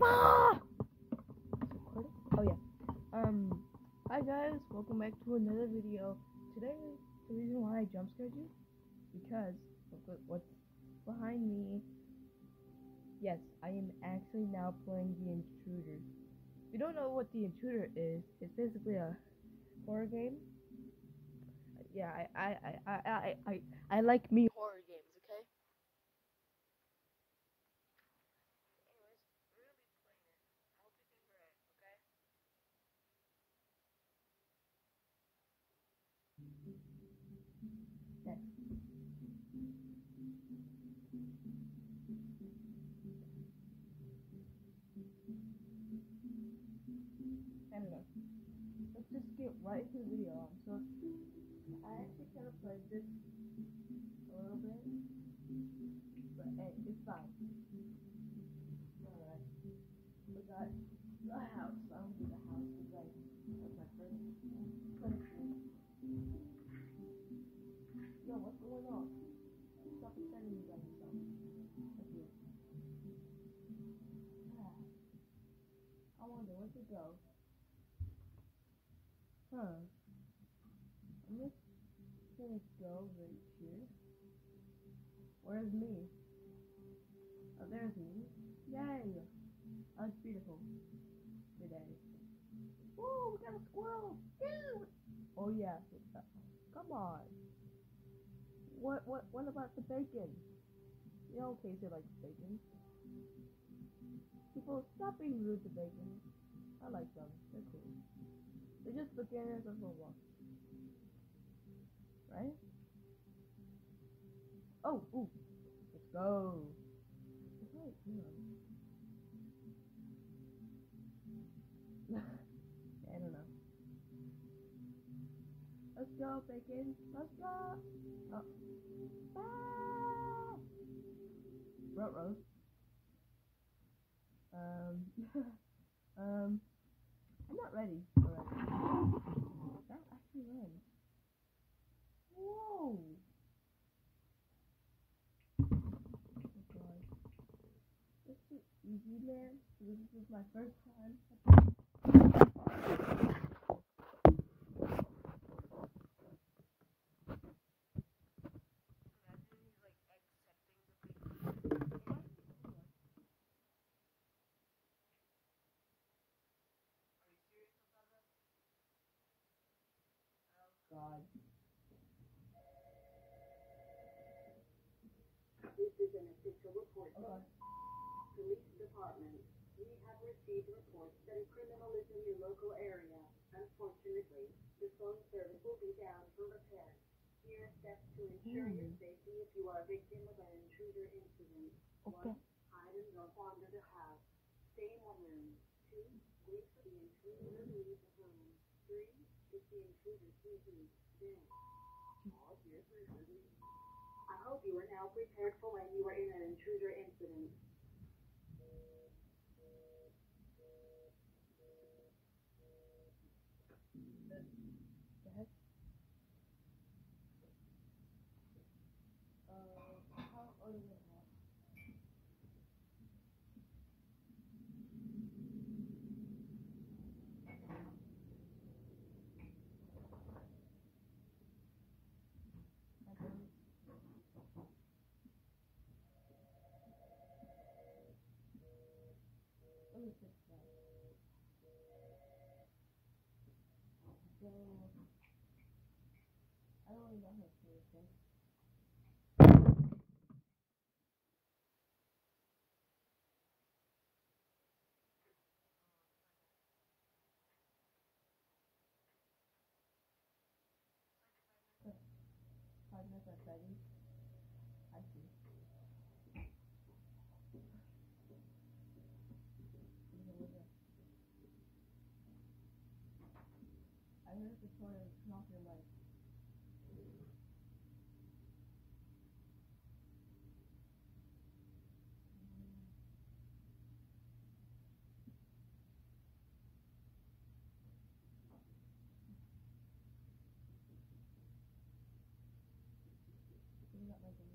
Ah! Oh yeah. Hi guys, welcome back to another video. Today, the reason why I jump scared you, because look what's behind me. Yes, I am actually now playing The Intruder. If you don't know what The Intruder is, it's basically a horror game. Yeah, I like me horror games. Okay. Anyways, we're gonna be playing it. I hope you can hear it. Okay. Yes. I don't know. Let's just get right into the video. So I actually kind of played this a little bit, but hey, it's fine. Alright, we got the house. I don't do the house because that's my first country. Yo, what's going on? Stop pretending you got yourself. Okay. Ah, I wonder where'd it go? Huh. I'm just gonna go right here. Where's me? Oh, there's me. Yay! That's beautiful. Today. Woo, we got a squirrel! Dude! Oh yeah. Come on. What about the bacon? You know, Casey likes bacon. People, stop being rude to bacon. I like them. They're cool. They're just beginners of Roblox. Right? Oh, ooh. Let's go. Wait, I don't know. Let's go, bacon. Let's go. Oh. Ah! Roast. I'm not ready already. That actually ran. Whoa! Oh god. This is easy, man. This is my first time. God. This is an official report Oh from god. the police department. We have received reports that a criminal is in your local area. Unfortunately, the phone service will be down for repair. Here are steps to ensure your safety if you are a victim of an intruder incident. Okay. 1. Hide and don't wander the house. Stay in one room. 2. Wait for the intruder to leave the room. 3. If the intruder sees you, then pause your intruder. I hope you are now prepared for when you are in an intruder incident. The heck? How old is it now? Let me fix that. So, I don't really know how to do this. Five minutes at Betty. I see. I heard the toilet knocking like. Isn't that like a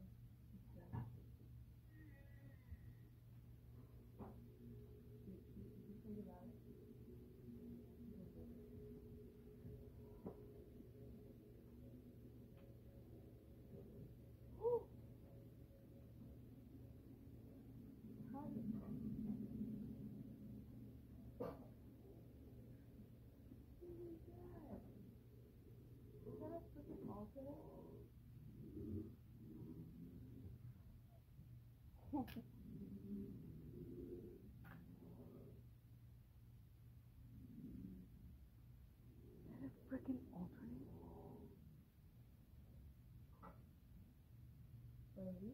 Freaking alternate. Ready?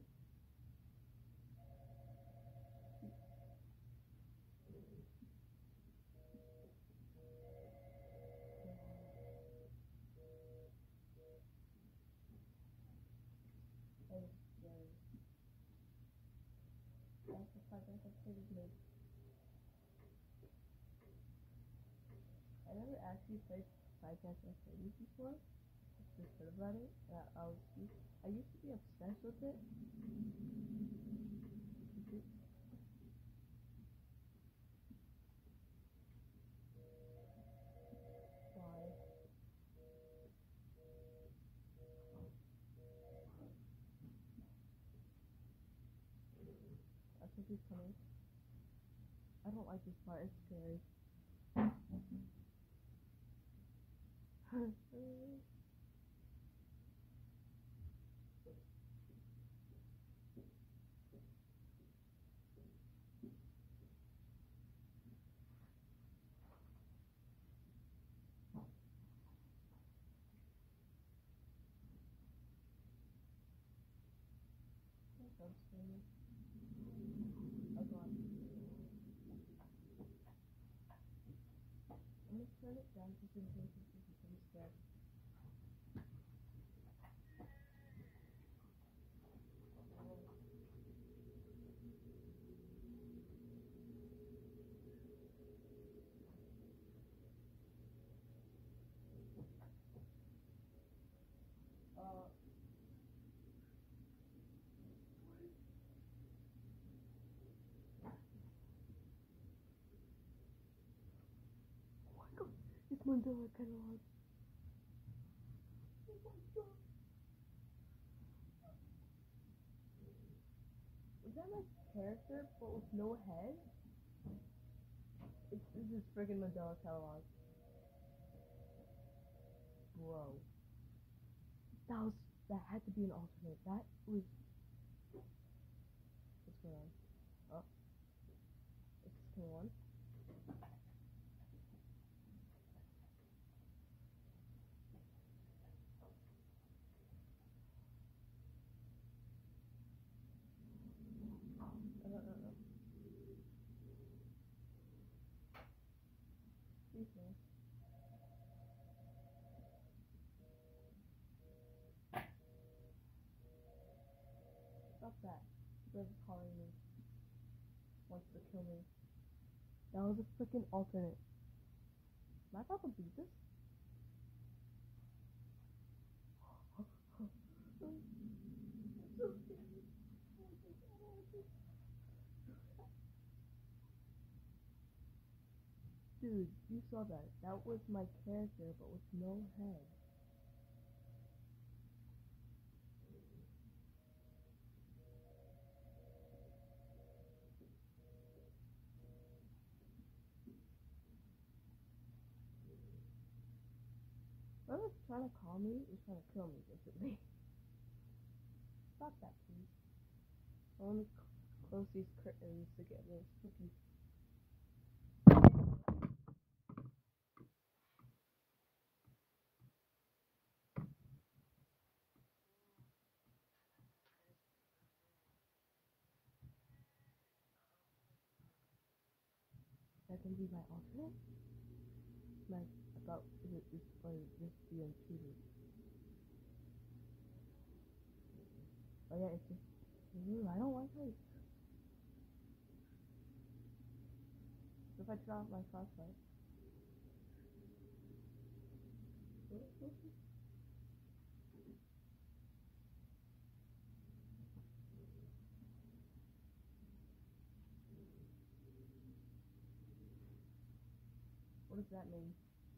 That's the project I've made. I never actually played Five Nights at Freddy's before. Just heard about it. I used to be obsessed with it. Why? I think he's coming. I don't like this part. It's scary. I'm screaming. Oh god. I'm gonna turn it down just in case I'm scared. It's Mandela catalog. Oh my god. Is that my character but with no head? This is friggin' Mandela catalog. Bro. That had to be an alternate. That was. What's going on? Oh. It's coming on. Please no. Stop that. They're calling me. Wants to kill me. That was a freaking alternate. Am I about to beat this? Dude, you saw that. That was my character, but with no head. Whoever's trying to call me is trying to kill me, basically. Stop that, please. I want to close these curtains to get a little spooky. That can be my alternate? Like, about, is it just, or just the intruder? Oh yeah, it's just, I don't like heights. If I turn off my flashlight. What does that mean?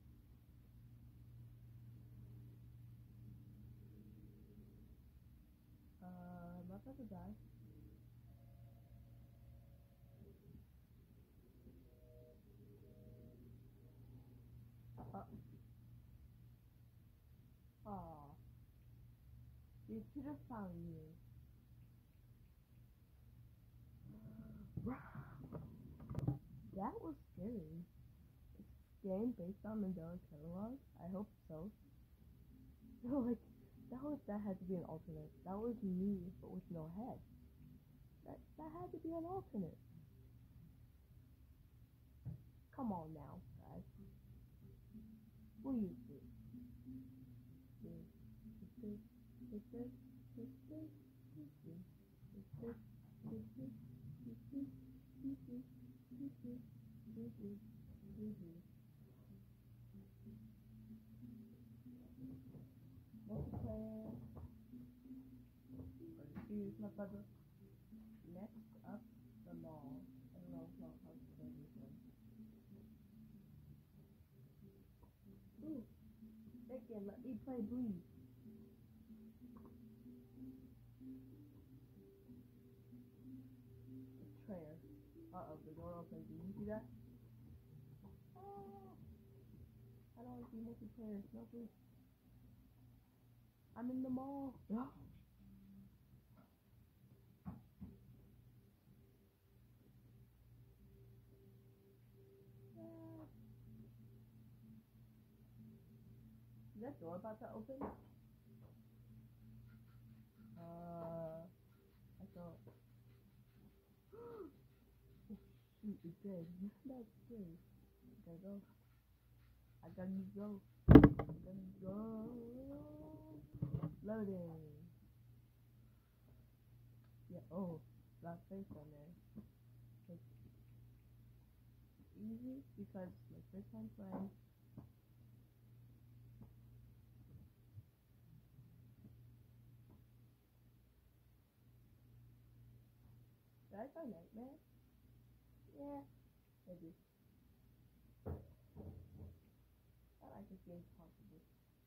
I'm not about to die. Aw. You should have found you. That was scary. Game based on Mandela Catalog? I hope so. Like, that had to be an alternate. That was me, but with no head. That had to be an alternate. Come on now, guys. What do you think? Multiplayer. Excuse my brother. Next up, the mall. I don't know how to say this one. Ooh, they can let me play Breeze. Betrayer. Uh-oh, the door opens. Did you see that? Oh, I don't want to be multiplayer. No, please. I'm in the mall. No. Is that door about to open? I thought. Oh, shoot, it did. That's scary. I gotta go. I gotta go. Loading. Yeah, oh, that face on there. It's easy because my first time playing. Did I try Nightmare? Yeah, maybe. I like this game possible.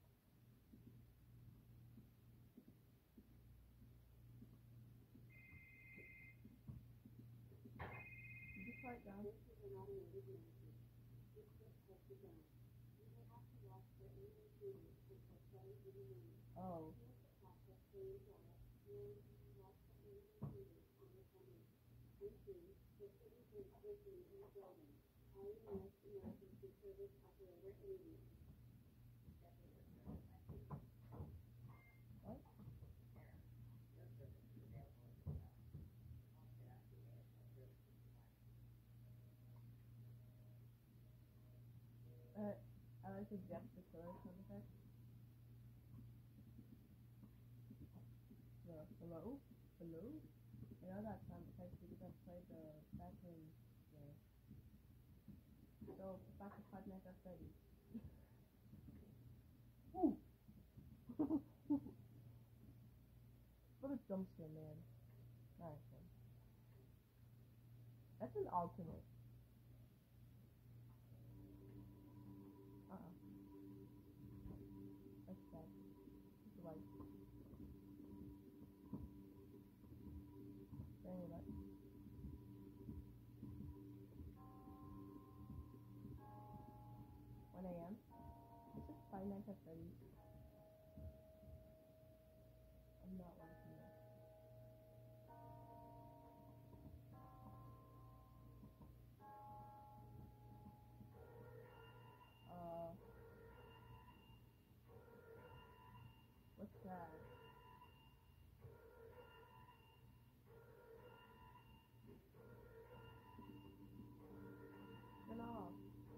Did you try it down? This is an automated message. This clip has begun. You will have to watch for any intruders until 7 in the morning. Oh. Process clean data and watch for any intruders on the coming. Entry, security group entry in the building. IES Emergency Service Operator Alien. What? I like the Jeff the Killer sound effect. Hello? Hello? I know that sound effect because I played the bathroom game. So, back to Five Nights at Freddy's. Ooh! What a jump scare, man. Nice one. That's an alternate. That's bad. It's light. Very light. 1 a.m. This is Five Nights at Freddy's. I'm not watching that. What's that? Turn off.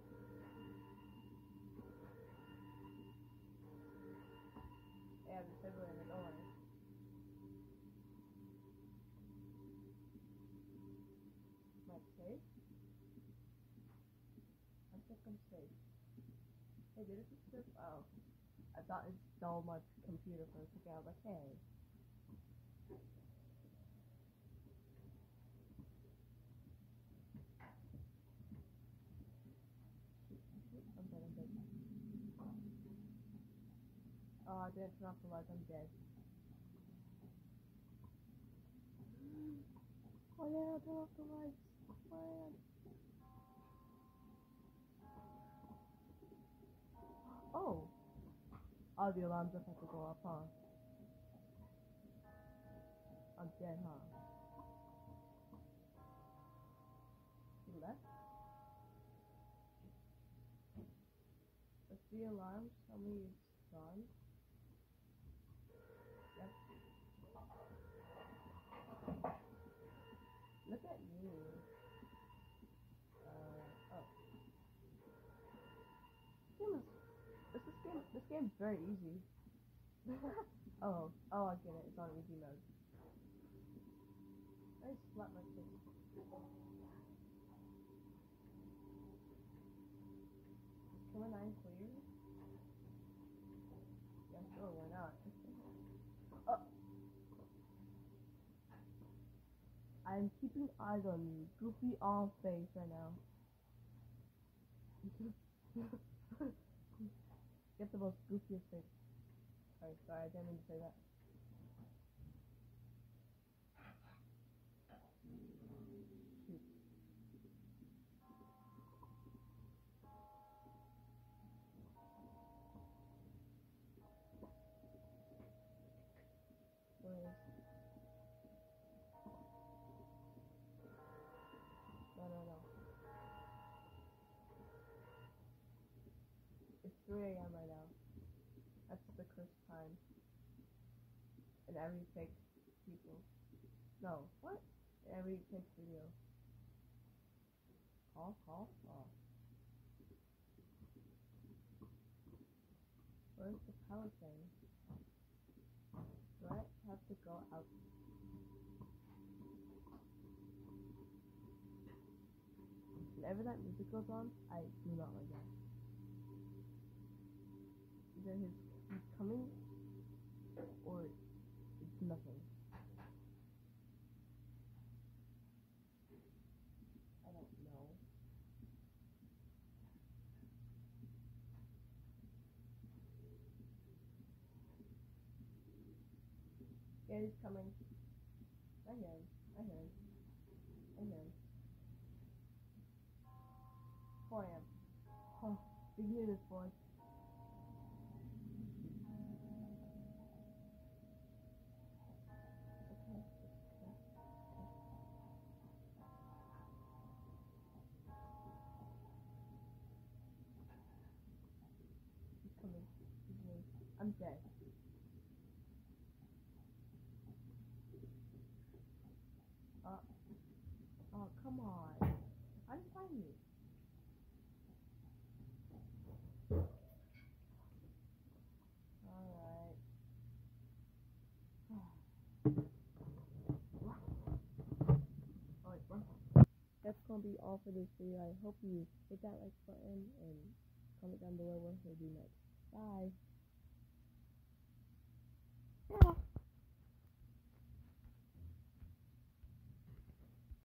Yeah, there's everywhere in the door. Am I safe? I think I'm safe. Hey, did it just slip? Oh. I thought it stole my computer for a second. I was like, hey. I'm dead. Oh, I didn't turn off the lights. I'm dead. Oh yeah, turn off the lights. Man. Oh. All the alarms have to go off, huh? I'm dead, huh? He left? Let's see alarms. Tell me it's gone. Yep. Look at me. Oh. This game's very easy. oh, I get it. It's on easy mode. I slapped my face. Camera 9 clear? Yeah, sure, why not? I'm keeping eyes on you. Goofy off face right now. Get the most goofiest face. Sorry, I didn't mean to say that. Shoot. Where is? No. It's 3 a.m. right now. That's the cursed time. And every fake people. No, what? Every fake video. Call? Oh. Where's the power thing? Do I have to go out? Whenever that music goes on, I do not like that. Either he's coming, or it's nothing. I don't know. Yeah, he's coming. I hear him. 4 a.m. Huh. Big news, boy. Okay. He's coming. I'm dead. Oh, come on. I'm fine. Alright. That's gonna be all for this video. I hope you hit that like button and comment down below what we'll do next. Bye.